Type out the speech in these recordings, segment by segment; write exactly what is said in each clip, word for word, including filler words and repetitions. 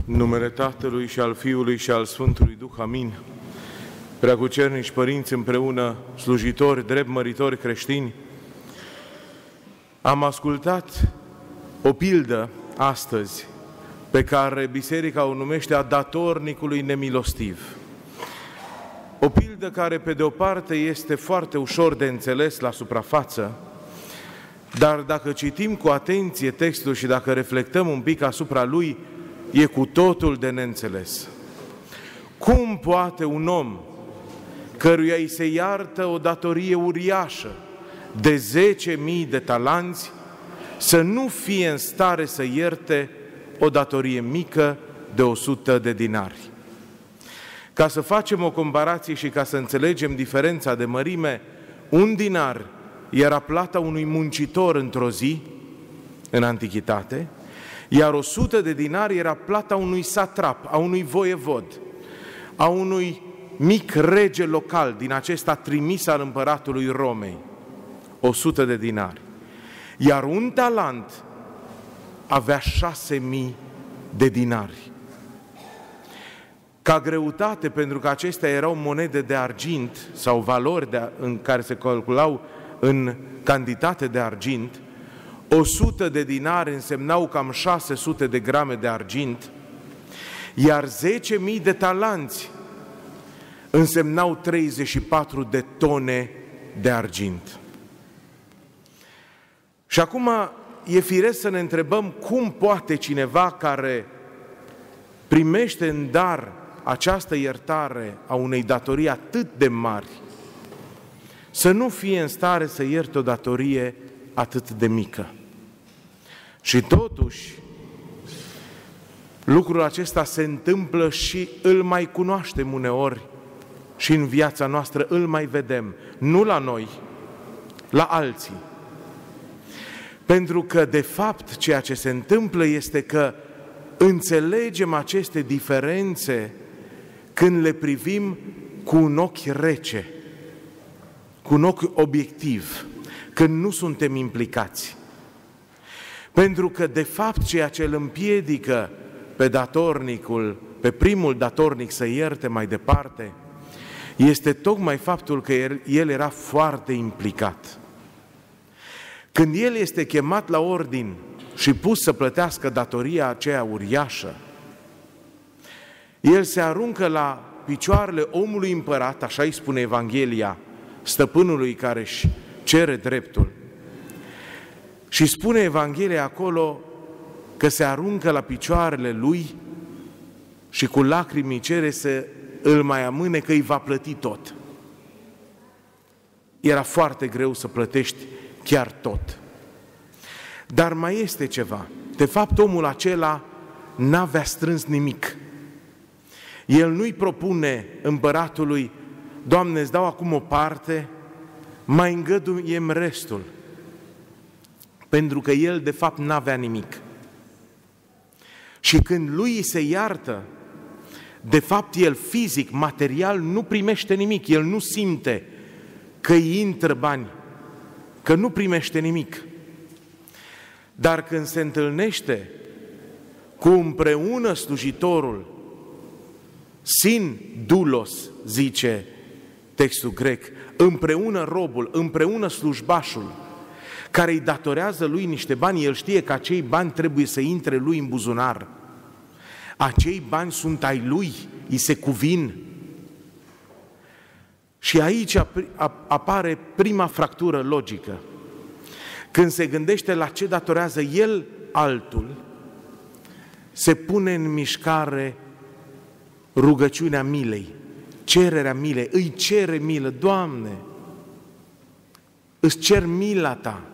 În numele Tatălui și al Fiului și al Sfântului Duh, amin. Preacucernici părinți împreună, slujitori, drept măritori creștini, am ascultat o pildă astăzi pe care Biserica o numește a datornicului nemilostiv. O pildă care, pe de o parte, este foarte ușor de înțeles la suprafață, dar dacă citim cu atenție textul și dacă reflectăm un pic asupra lui, e cu totul de neînțeles. Cum poate un om căruia îi se iartă o datorie uriașă de zece mii de talanți să nu fie în stare să ierte o datorie mică de o sută de dinari? Ca să facem o comparație și ca să înțelegem diferența de mărime, un dinar era plata unui muncitor într-o zi, în antichitate, iar o sută de dinari era plata unui satrap, a unui voievod, a unui mic rege local din acesta trimis al împăratului Romei. O sută de dinari. Iar un talent avea șase mii de dinari. Ca greutate, pentru că acestea erau monede de argint sau valori de, în care se calculau în cantitate de argint, o sută de dinari însemnau cam șase sute de grame de argint, iar zece mii de talanți însemnau treizeci și patru de tone de argint. Și acum e firesc să ne întrebăm cum poate cineva care primește în dar această iertare a unei datorii atât de mari să nu fie în stare să ierte o datorie atât de mică. Și totuși, lucrul acesta se întâmplă și îl mai cunoaștem uneori și în viața noastră îl mai vedem, nu la noi, la alții. Pentru că, de fapt, ceea ce se întâmplă este că înțelegem aceste diferențe când le privim cu un ochi rece, cu un ochi obiectiv, când nu suntem implicați. Pentru că, de fapt, ceea ce îl împiedică pe datornicul, pe primul datornic să ierte mai departe, este tocmai faptul că el era foarte implicat. Când el este chemat la ordin și pus să plătească datoria aceea uriașă, el se aruncă la picioarele omului împărat, așa îi spune Evanghelia, stăpânului care își cere dreptul. Și spune Evanghelia acolo că se aruncă la picioarele lui și cu lacrimi cere să îl mai amâne că îi va plăti tot. Era foarte greu să plătești chiar tot. Dar mai este ceva. De fapt, omul acela n-avea strâns nimic. El nu-i propune împăratului: Doamne, îți dau acum o parte, mai îngăduiem restul. Pentru că el, de fapt, n-avea nimic. Și când lui se iartă, de fapt, el fizic, material, nu primește nimic. El nu simte că îi intră bani, că nu primește nimic. Dar când se întâlnește cu împreună slujitorul, sin doulos, zice textul grec, împreună robul, împreună slujbașul, care îi datorează lui niște bani, el știe că acei bani trebuie să intre lui în buzunar. Acei bani sunt ai lui, îi se cuvin. Și aici apare prima fractură logică. Când se gândește la ce datorează el altul, se pune în mișcare rugăciunea milei, cererea milei, îi cere milă: Doamne, îți cer mila Ta.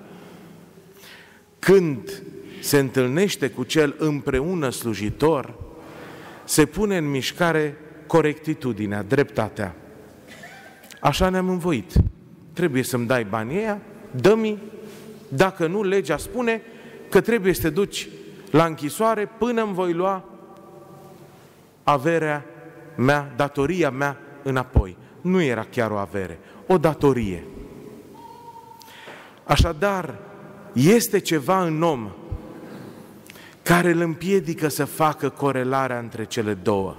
Când se întâlnește cu cel împreună slujitor, se pune în mișcare corectitudinea, dreptatea. Așa ne-am învoit. Trebuie să-mi dai banii ăia, dă-mi. Dacă nu, legea spune că trebuie să te duci la închisoare până îmi voi lua averea mea, datoria mea înapoi. Nu era chiar o avere, o datorie. Așadar, este ceva în om care îl împiedică să facă corelarea între cele două.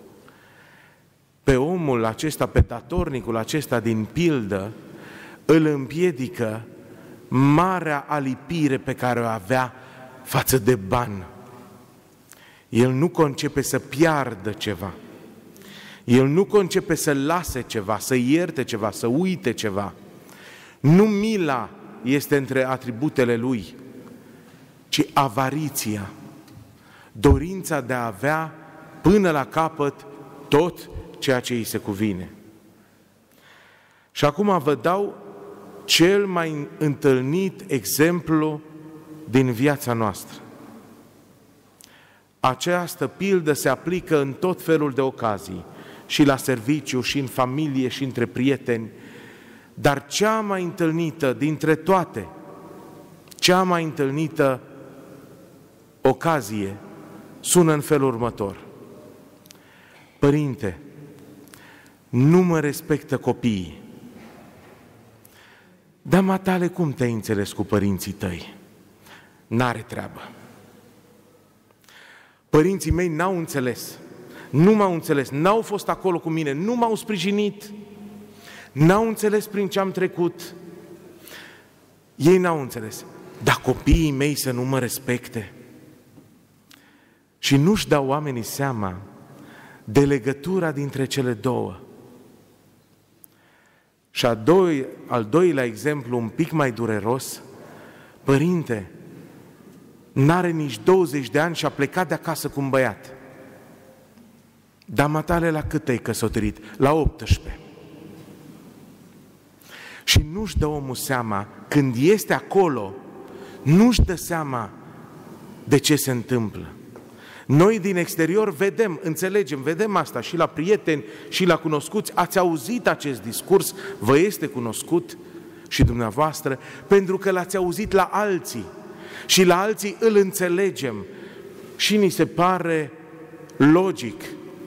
Pe omul acesta, pe datornicul acesta din pildă, îl împiedică marea alipire pe care o avea față de bani. El nu concepe să piardă ceva. El nu concepe să lase ceva, să ierte ceva, să uite ceva. Nu mila este între atributele lui, ci avariția, dorința de a avea până la capăt tot ceea ce îi se cuvine. Și acum vă dau cel mai întâlnit exemplu din viața noastră. Această pildă se aplică în tot felul de ocazii, și la serviciu, și în familie, și între prieteni, dar cea mai întâlnită dintre toate, cea mai întâlnită ocazie sună în felul următor: Părinte, nu mă respectă copiii. Dar, matale, cum te-ai înțeles cu părinții tăi? N-are treabă. Părinții mei n-au înțeles, nu m-au înțeles, n-au fost acolo cu mine, nu m-au sprijinit, n-au înțeles prin ce am trecut. Ei n-au înțeles. Dar copiii mei să nu mă respecte? Și nu-și dau oamenii seama de legătura dintre cele două. Și al, doi, al doilea exemplu, un pic mai dureros: Părinte, n-are nici douăzeci de ani și a plecat de acasă cu un băiat. Dar, matale, la cât te-ai căsătorit? La optsprezece. Și nu-și dă omul seama, când este acolo, nu-și dă seama de ce se întâmplă. Noi din exterior vedem, înțelegem, vedem asta și la prieteni și la cunoscuți. Ați auzit acest discurs, vă este cunoscut și dumneavoastră, pentru că l-ați auzit la alții și la alții îl înțelegem și ni se pare logic.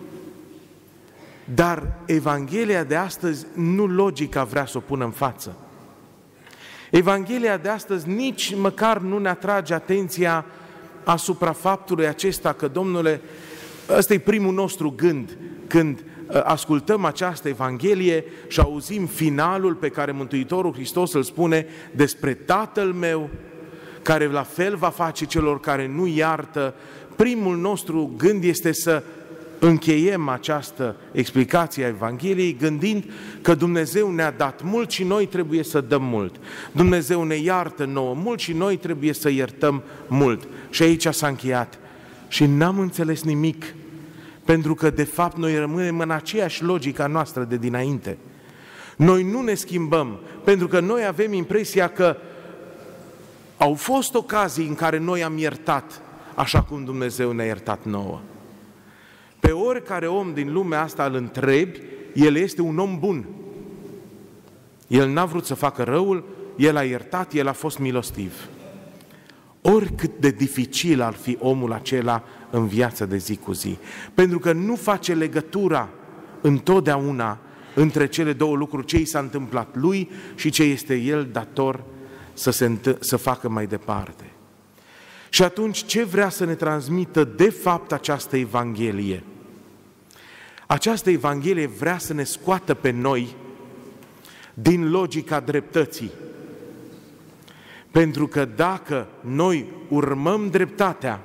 Dar Evanghelia de astăzi nu logica vrea să o pună în față. Evanghelia de astăzi nici măcar nu ne atrage atenția asupra faptului acesta că, Domnule, ăsta e primul nostru gând când ascultăm această Evanghelie și auzim finalul pe care Mântuitorul Hristos îl spune despre Tatăl meu, care la fel va face celor care nu iartă. Primul nostru gând este să încheiem această explicație a Evangheliei gândind că Dumnezeu ne-a dat mult și noi trebuie să dăm mult. Dumnezeu ne iartă nouă mult și noi trebuie să iertăm mult. Și aici s-a încheiat. Și n-am înțeles nimic, pentru că de fapt noi rămânem în aceeași logică noastră de dinainte. Noi nu ne schimbăm, pentru că noi avem impresia că au fost ocazii în care noi am iertat așa cum Dumnezeu ne-a iertat nouă. Pe oricare om din lumea asta îl întrebi, el este un om bun. El n-a vrut să facă răul, el a iertat, el a fost milostiv. Oricât de dificil ar fi omul acela în viața de zi cu zi, pentru că nu face legătura întotdeauna între cele două lucruri, ce i s-a întâmplat lui și ce este el dator să, se înt- să facă mai departe. Și atunci ce vrea să ne transmită de fapt această Evanghelie? Această Evanghelie vrea să ne scoată pe noi din logica dreptății. Pentru că dacă noi urmăm dreptatea,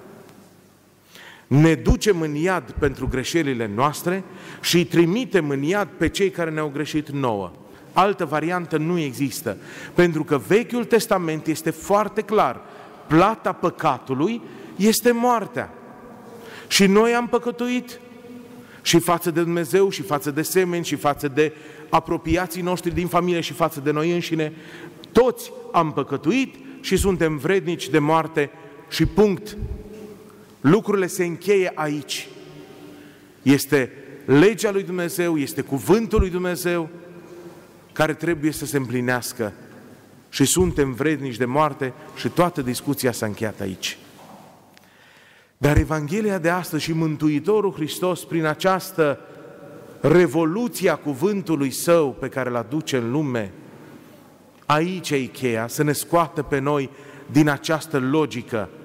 ne ducem în iad pentru greșelile noastre și îi trimitem în iad pe cei care ne-au greșit nouă. Altă variantă nu există, pentru că Vechiul Testament este foarte clar. Plata păcatului este moartea. Și noi am păcătuit și față de Dumnezeu, și față de semeni, și față de apropiații noștri din familie, și față de noi înșine. Toți am păcătuit și suntem vrednici de moarte și punct. Lucrurile se încheie aici. Este legea lui Dumnezeu, este cuvântul lui Dumnezeu care trebuie să se împlinească și suntem vrednici de moarte și toată discuția s-a încheiat aici. Dar Evanghelia de astăzi și Mântuitorul Hristos, prin această revoluție a cuvântului Său pe care îl aduce în lume, aici e cheia, să ne scoată pe noi din această logică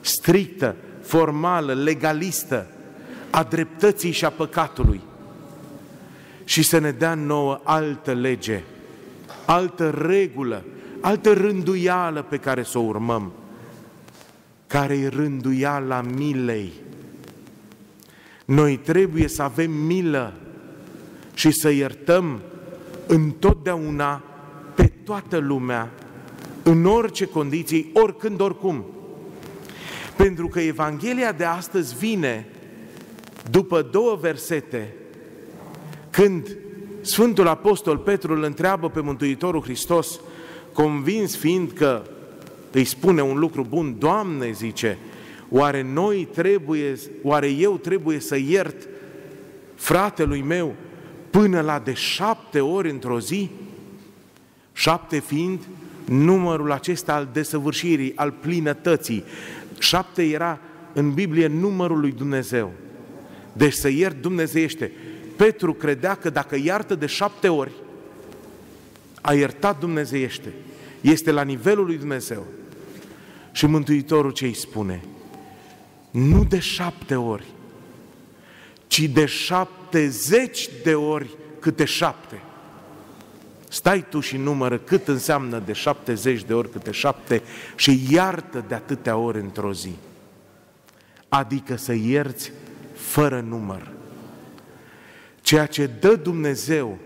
strictă, formală, legalistă a dreptății și a păcatului și să ne dea nouă altă lege, altă regulă, altă rânduială pe care să o urmăm, care e rânduiala milei. Noi trebuie să avem milă și să iertăm întotdeauna pe toată lumea, în orice condiții, oricând, oricum. Pentru că Evanghelia de astăzi vine după două versete, când Sfântul Apostol Petru îl întreabă pe Mântuitorul Hristos, convins fiind că îi spune un lucru bun: Doamne, zice, oare noi trebuie, oare eu trebuie să iert fratelui meu până la de șapte ori într-o zi? Șapte fiind numărul acesta al desăvârșirii, al plinătății. Șapte era în Biblie numărul lui Dumnezeu. Deci să iert dumnezeiește. Petru credea că dacă iartă de șapte ori, a iertat dumnezeiește. Este la nivelul lui Dumnezeu. Și Mântuitorul ce îi spune? Nu de șapte ori, ci de șaptezeci de ori câte șapte. Stai tu și numără cât înseamnă de șaptezeci de ori câte șapte și iartă de atâtea ori într-o zi. Adică să ierți fără număr. Ceea ce dă Dumnezeu,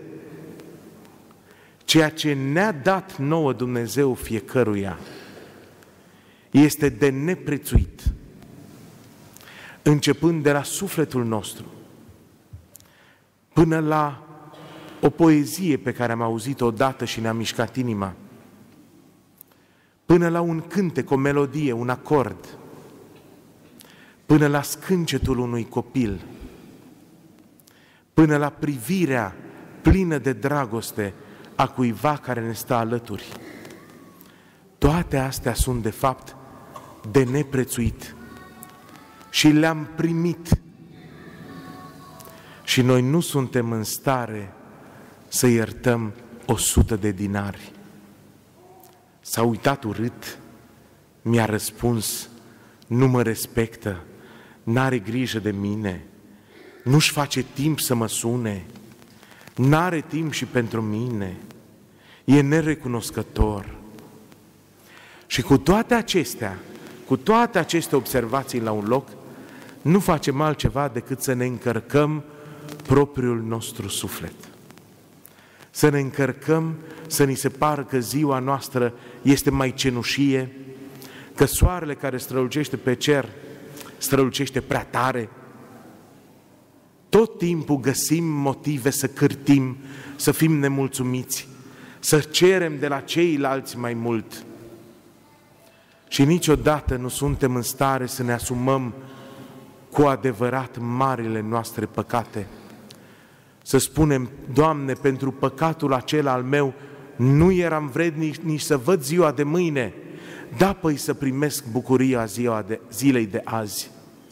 ceea ce ne-a dat nouă Dumnezeu fiecăruia, este de neprețuit, începând de la sufletul nostru, până la o poezie pe care am auzit-o odată și ne-a mișcat inima, până la un cântec, o melodie, un acord, până la scâncetul unui copil, până la privirea plină de dragoste a cuiva care ne stă alături. Toate astea sunt de fapt de neprețuit și le-am primit și noi nu suntem în stare să iertăm o sută de dinari. S-a uitat urât, mi-a răspuns, nu mă respectă, n-are grijă de mine, nu-și face timp să mă sune, n-are timp și pentru mine, e nerecunoscător. Și cu toate acestea, cu toate aceste observații la un loc, nu facem altceva decât să ne încărcăm propriul nostru suflet. Să ne încărcăm, să ni se pară că ziua noastră este mai cenușie, că soarele care strălucește pe cer strălucește prea tare. Tot timpul găsim motive să cârtim, să fim nemulțumiți, să cerem de la ceilalți mai mult. Și niciodată nu suntem în stare să ne asumăm cu adevărat marile noastre păcate. Să spunem, Doamne, pentru păcatul acela al meu nu eram vrednic nici să văd ziua de mâine, da, păi să primesc bucuria ziua de, zilei de azi.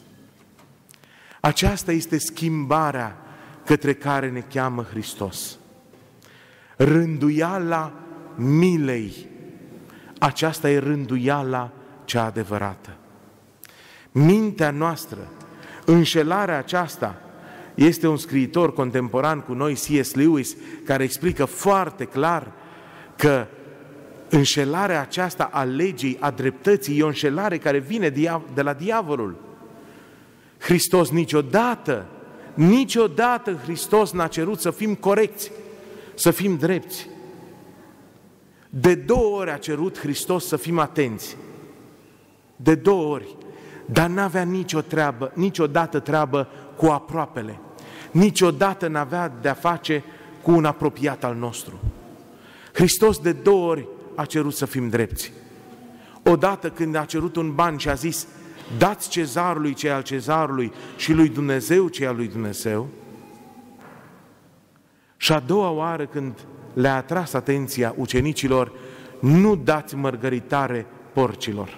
Aceasta este schimbarea către care ne cheamă Hristos. Rânduiala milei, aceasta e rânduiala cea adevărată. Mintea noastră, înșelarea aceasta, este un scriitor contemporan cu noi, C S Lewis, care explică foarte clar că înșelarea aceasta a legii, a dreptății, e o înșelare care vine de la diavolul. Hristos niciodată, niciodată Hristos n-a cerut să fim corecți, să fim drepți. De două ori a cerut Hristos să fim atenți. De două ori. Dar n-avea nicio treabă, niciodată treabă cu aproapele. Niciodată n-avea de-a face cu un apropiat al nostru. Hristos de două ori a cerut să fim drepți. Odată când a cerut un ban și a zis, dați cezarului ce al cezarului și lui Dumnezeu ce al lui Dumnezeu. Și a doua oară când le-a atras atenția ucenicilor, nu dați mărgăritare porcilor.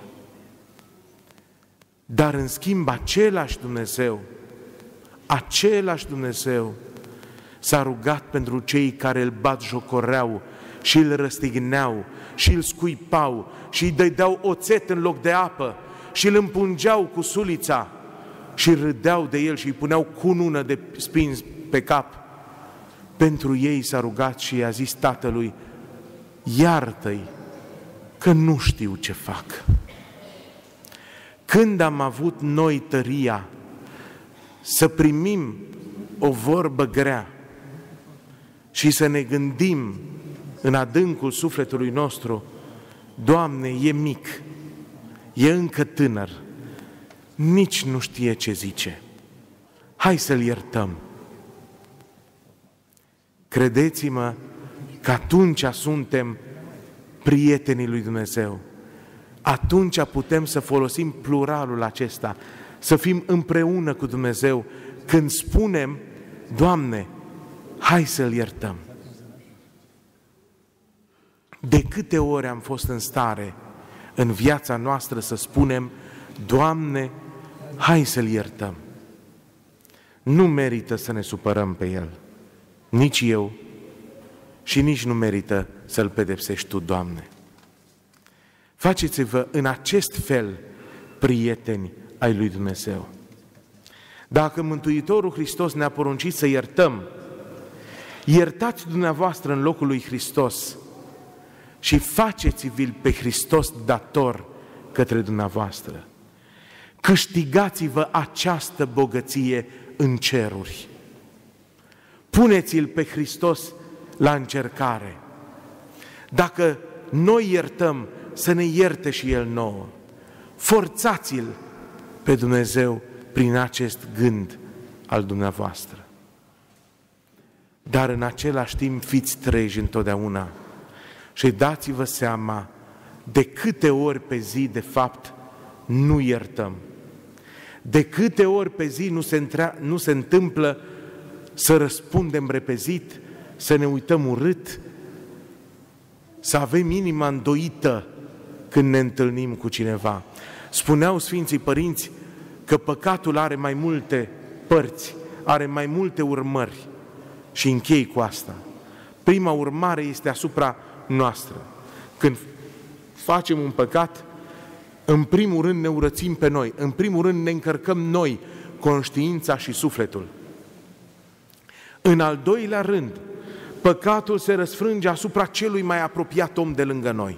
Dar în schimb același Dumnezeu, același Dumnezeu s-a rugat pentru cei care îl batjocoreau și îl răstigneau și îl scuipau și îi dădeau oțet în loc de apă și îl împungeau cu sulița și râdeau de el și îi puneau cunună de spins pe cap. Pentru ei s-a rugat și i-a zis tatălui: iartă-i, că nu știu ce fac. Când am avut noi tăria să primim o vorbă grea și să ne gândim în adâncul sufletului nostru: Doamne, e mic, e încă tânăr, nici nu știe ce zice, hai să-l iertăm. Credeți-mă că atunci suntem prietenii lui Dumnezeu. Atunci putem să folosim pluralul acesta, să fim împreună cu Dumnezeu când spunem: Doamne, hai să-l iertăm. De câte ori am fost în stare în viața noastră să spunem: Doamne, hai să-l iertăm. Nu merită să ne supărăm pe el, nici eu, și nici nu merită să-l pedepsești Tu, Doamne. Faceți-vă în acest fel prieteni ai lui Dumnezeu. Dacă Mântuitorul Hristos ne-a poruncit să iertăm, iertați dumneavoastră în locul lui Hristos și faceți-vi-l pe Hristos dator către dumneavoastră. Câștigați-vă această bogăție în ceruri. Puneți-l pe Hristos la încercare. Dacă noi iertăm, să ne ierte și El nouă. Forțați-l pe Dumnezeu prin acest gând al dumneavoastră. Dar în același timp fiți treji întotdeauna și dați-vă seama de câte ori pe zi, de fapt, nu iertăm. De câte ori pe zi nu se, întrea, nu se întâmplă să răspundem repezit, să ne uităm urât, să avem inima îndoită când ne întâlnim cu cineva. Spuneau Sfinții Părinți că păcatul are mai multe părți, are mai multe urmări. Și închei cu asta. Prima urmare este asupra noastră. Când facem un păcat, în primul rând ne urățim pe noi, în primul rând ne încărcăm noi conștiința și sufletul. În al doilea rând, păcatul se răsfrânge asupra celui mai apropiat om de lângă noi.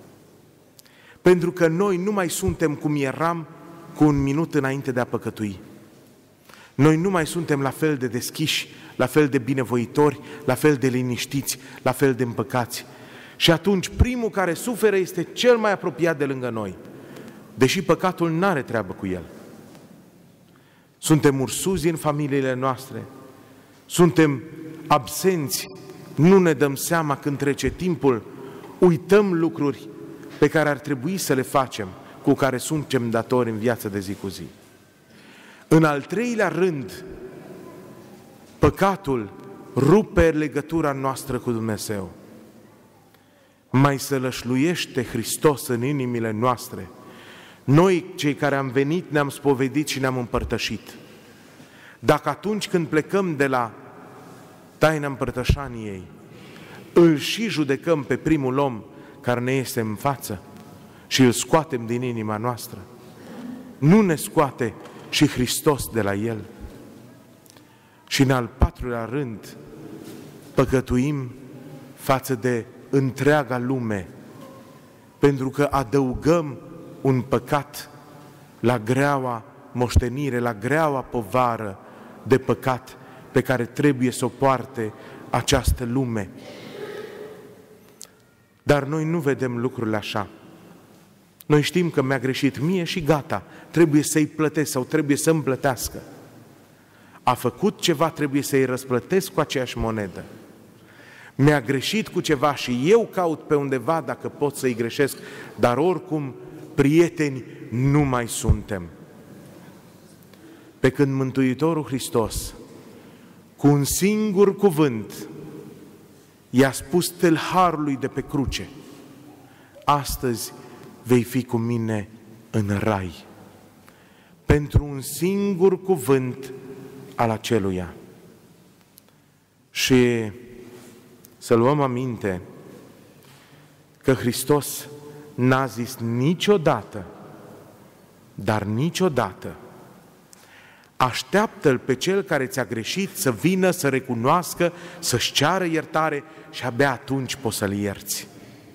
Pentru că noi nu mai suntem cum eram cu un minut înainte de a păcătui. Noi nu mai suntem la fel de deschiși, la fel de binevoitori, la fel de liniștiți, la fel de împăcați. Și atunci primul care suferă este cel mai apropiat de lângă noi, deși păcatul n-are treabă cu el. Suntem ursuzi în familiile noastre, suntem absenți, nu ne dăm seama când trece timpul, uităm lucruri pe care ar trebui să le facem, cu care suntem datori în viața de zi cu zi. În al treilea rând, păcatul rupe legătura noastră cu Dumnezeu. Mai sălășluiește Hristos în inimile noastre. Noi, cei care am venit, ne-am spovedit și ne-am împărtășit. Dacă atunci când plecăm de la taina împărtășaniei, îl și judecăm pe primul om care ne este în față și îl scoatem din inima noastră, nu ne scoate și Hristos de la el? Și în al patrulea rând, păcătuim față de întreaga lume, pentru că adăugăm un păcat la greaua moștenire, la greaua povară de păcat pe care trebuie să o poarte această lume. Dar noi nu vedem lucrurile așa. Noi știm că mi-a greșit mie și gata, trebuie să-i plătesc sau trebuie să-mi plătească. A făcut ceva, trebuie să-i răsplătesc cu aceeași monedă. Mi-a greșit cu ceva și eu caut pe undeva dacă pot să-i greșesc, dar oricum prieteni nu mai suntem. Pe când Mântuitorul Hristos, cu un singur cuvânt, i-a spus tâlharului de pe cruce: astăzi vei fi cu mine în rai. Pentru un singur cuvânt al aceluia. Și să luăm aminte că Hristos n-a zis niciodată dar niciodată. Așteaptă-l pe cel care ți-a greșit să vină, să recunoască, să-și ceară iertare și abia atunci poți să-l ierți.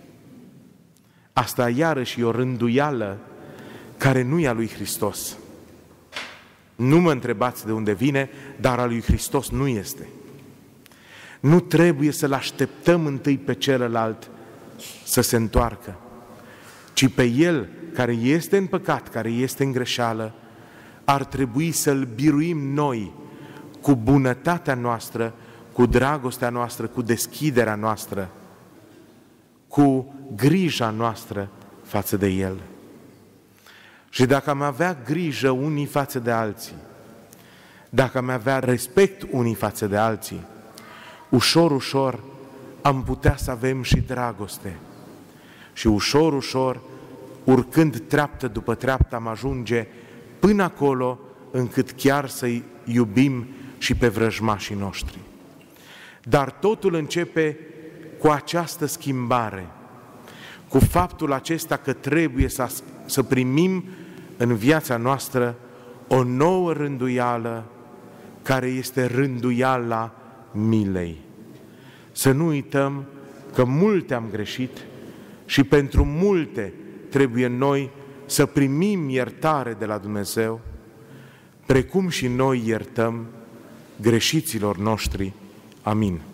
Asta iarăși e o rânduială care nu e a lui Hristos. Nu mă întrebați de unde vine, dar a lui Hristos nu este. Nu trebuie să-l așteptăm întâi pe celălalt să se întoarcă, ci pe el care este în păcat, care este în greșeală, ar trebui să-l biruim noi cu bunătatea noastră, cu dragostea noastră, cu deschiderea noastră, cu grija noastră față de el. Și dacă am avea grijă unii față de alții, dacă am avea respect unii față de alții, ușor, ușor am putea să avem și dragoste. Și ușor, ușor, urcând treaptă după treaptă, am ajunge până acolo încât chiar să-i iubim și pe vrăjmașii noștri. Dar totul începe cu această schimbare, cu faptul acesta că trebuie să, să primim în viața noastră o nouă rânduială, care este rânduiala milei. Să nu uităm că multe am greșit și pentru multe trebuie noi să primim iertare de la Dumnezeu, precum și noi iertăm greșiților noștri. Amin.